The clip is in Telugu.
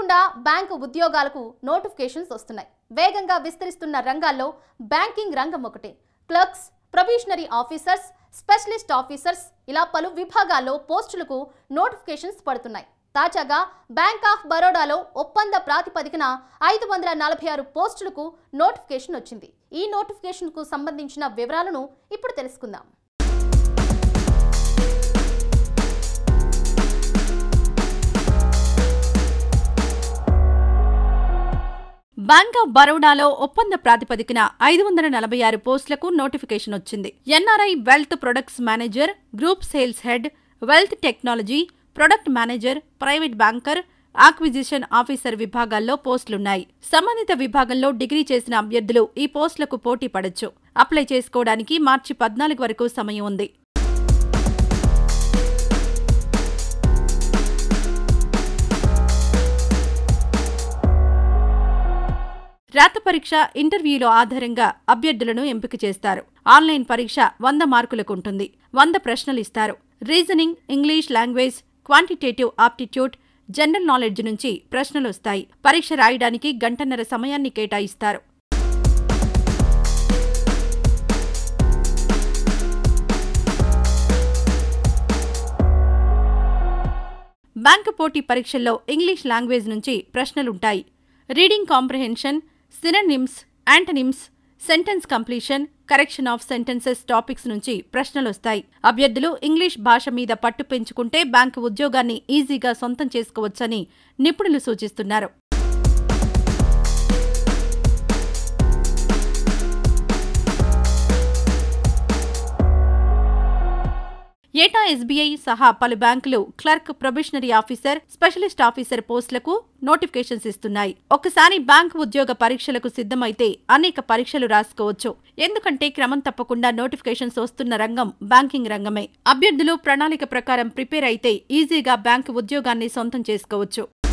తప్పకుండా బ్యాంకు ఉద్యోగాలకు నోటిఫికేషన్స్ వస్తున్నాయి. వేగంగా విస్తరిస్తున్న రంగాల్లో బ్యాంకింగ్ రంగం ఒకటి. Clerks, probationary officers, specialist officers ఇలా పలు విభాగాల్లో పోస్టులకు నోటిఫికేషన్స్ పడుతున్నాయి. తాజాగా బ్యాంక్ ఆఫ్ బరోడాలో ఒప్పంద ప్రాతిపదికన 546 పోస్టులకు నోటిఫికేషన్ వచ్చింది. ఈ నోటిఫికేషన్కు సంబంధించిన వివరాలను ఇప్పుడు తెలుసుకుందాం. బ్యాంక్ ఆఫ్ బరోడాలో ఒప్పంద ప్రాతిపదికన 546 పోస్టులకు నోటిఫికేషన్ వచ్చింది. NRI wealth products manager, group sales head, wealth technology, product manager, private banker, acquisition officer విభాగాల్లో పోస్టులున్నాయి. సంబంధిత విభాగంలో డిగ్రీ చేసిన అభ్యర్థులు ఈ పోస్టులకు పోటీ పడొచ్చు. అప్లై చేసుకోవడానికి మార్చి 14 వరకు సమయం ఉంది. రాత పరీక్ష, ఇంటర్వ్యూల ఆధారంగా అభ్యర్థులను ఎంపిక చేస్తారు. ఆన్లైన్ పరీక్ష 100 మార్కులకు ఉంటుంది. 100 ప్రశ్నలు ఇస్తారు. Reasoning, English language, quantitative aptitude, general knowledge నుంచి ప్రశ్నలు వస్తాయి. పరీక్ష రాయడానికి గంటన్నర సమయాన్ని కేటాయిస్తారు. బ్యాంకు పోటీ పరీక్షల్లో ఇంగ్లీష్ లాంగ్వేజ్ నుంచి ప్రశ్నలుంటాయి. Reading comprehension, synonyms, antonyms, sentence completion, correction of sentences topics నుంచి ప్రశ్నలొస్తాయి. అభ్యర్థులు ఇంగ్లీష్ భాష మీద పట్టు పెంచుకుంటే బ్యాంకు ఉద్యోగాన్ని ఈజీగా సొంతం చేసుకోవచ్చని నిపుణులు సూచిస్తున్నారు. ఏటా ఎస్బీఐ సహా పలు బ్యాంకులు clerk, probationary officer, specialist officer పోస్టులకు నోటిఫికేషన్స్ ఇస్తున్నాయి. ఒకసారి బ్యాంకు ఉద్యోగ పరీక్షలకు సిద్ధమైతే అనేక పరీక్షలు రాసుకోవచ్చు. ఎందుకంటే క్రమం తప్పకుండా నోటిఫికేషన్స్ వస్తున్న రంగం బ్యాంకింగ్ రంగమే. అభ్యర్థులు ప్రణాళిక ప్రకారం ప్రిపేర్ అయితే ఈజీగా బ్యాంకు ఉద్యోగాన్ని సొంతం చేసుకోవచ్చు.